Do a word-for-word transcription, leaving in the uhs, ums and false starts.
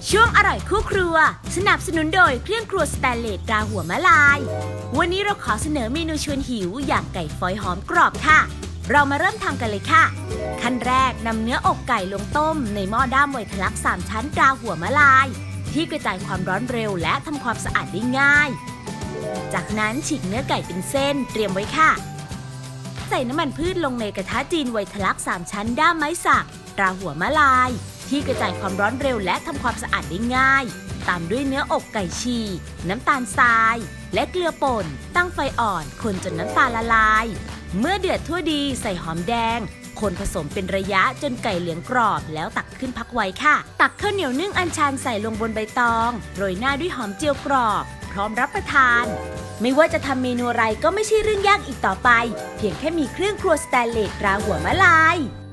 ช่วงอร่อยคู่ครัวสนับสนุนโดยเครื่องครัวสแตนเลสตราหัวมะลายวันนี้เราขอเสนอเมนูชวนหิวอย่างไก่ฝอยหอมกรอบค่ะเรามาเริ่มทำกันเลยค่ะขั้นแรกนำเนื้ออกไก่ลงต้มในหม้อด้ามไวทลักสามชั้นตราหัวมะลายที่กระจายความร้อนเร็วและทำความสะอาดได้ง่ายจากนั้นฉีกเนื้อไก่เป็นเส้นเตรียมไว้ค่ะใส่น้ำมันพืชลงในกระทะจีนไวทลักสามชั้นด้ามไม้สักตราหัวมะลายที่กระจายความร้อนเร็วและทำความสะอาดได้ง่ายตามด้วยเนื้ออกไก่ฉีกน้ำตาลทรายและเกลือป่นตั้งไฟอ่อนคนจนน้ำตาลละลายเมื่อเดือดทั่วดีใส่หอมแดงคนผสมเป็นระยะจนไก่เหลืองกรอบแล้วตักขึ้นพักไว้ค่ะตักข้าวเหนียวนึ่งอัญชันใส่ลงบนใบตองโรยหน้าด้วยหอมเจียวกรอบพร้อมรับประทานไม่ว่าจะทำเมนูอะไรก็ไม่ใช่เรื่องยากอีกต่อไปเพียงแค่มีเครื่องครัวสแตนเลสตราหัวมะลาย